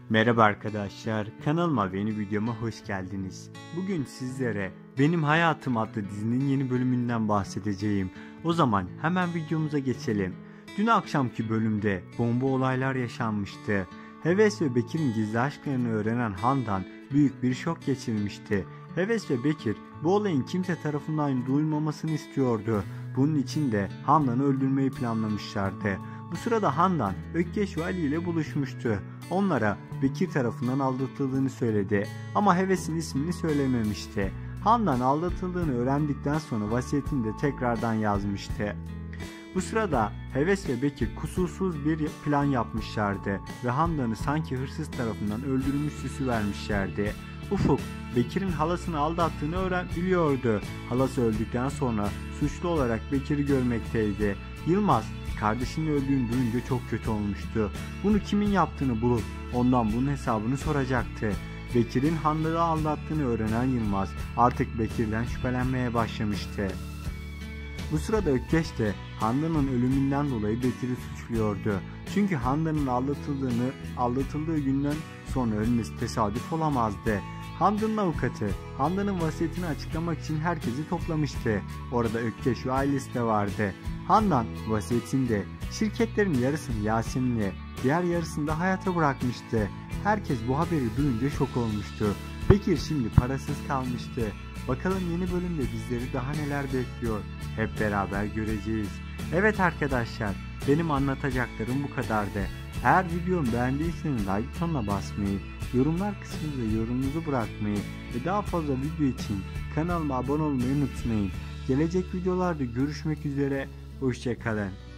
Merhaba arkadaşlar, kanalıma ve yeni videoma hoş geldiniz. Bugün sizlere Benim Hayatım adlı dizinin yeni bölümünden bahsedeceğim. O zaman hemen videomuza geçelim. Dün akşamki bölümde bomba olaylar yaşanmıştı. Heves ve Bekir'in gizli aşklarını öğrenen Handan büyük bir şok geçirmişti. Heves ve Bekir bu olayın kimse tarafından duyulmamasını istiyordu. Bunun için de Handan'ı öldürmeyi planlamışlardı. Bu sırada Handan Ökkeş ve Ali ile buluşmuştu. Onlara Bekir tarafından aldatıldığını söyledi ama Heves'in ismini söylememişti. Handan aldatıldığını öğrendikten sonra vasiyetini de tekrardan yazmıştı. Bu sırada Heves ve Bekir kusursuz bir plan yapmışlardı ve Handan'ı sanki hırsız tarafından öldürülmüş süsü vermişlerdi. Ufuk, Bekir'in halasını aldattığını biliyordu. Halası öldükten sonra suçlu olarak Bekir'i görmekteydi. Yılmaz, kardeşinin öldüğünü duyunca çok kötü olmuştu. Bunu kimin yaptığını bulup ondan bunun hesabını soracaktı. Bekir'in Handan'ı aldattığını öğrenen Yılmaz artık Bekir'den şüphelenmeye başlamıştı. Bu sırada Ökkeş de Handan'ın ölümünden dolayı Bekir'i suçluyordu. Çünkü Handan'ın aldatıldığı günden sonra ölmesi tesadüf olamazdı. Handan'ın avukatı Handan'ın vasiyetini açıklamak için herkesi toplamıştı. Orada Ökkeş ve ailesi de vardı. Handan vasiyetinde şirketlerin yarısını Yasemin'e, diğer yarısını da Hayat'a bırakmıştı. Herkes bu haberi duyunca şok olmuştu. Bekir şimdi parasız kalmıştı. Bakalım yeni bölümde bizleri daha neler bekliyor. Hep beraber göreceğiz. Evet arkadaşlar, benim anlatacaklarım bu kadardı. Eğer videomu beğendiyseniz like butonuna basmayı, yorumlar kısmında yorumunuzu bırakmayı ve daha fazla video için kanalıma abone olmayı unutmayın. Gelecek videolarda görüşmek üzere, hoşça kalın.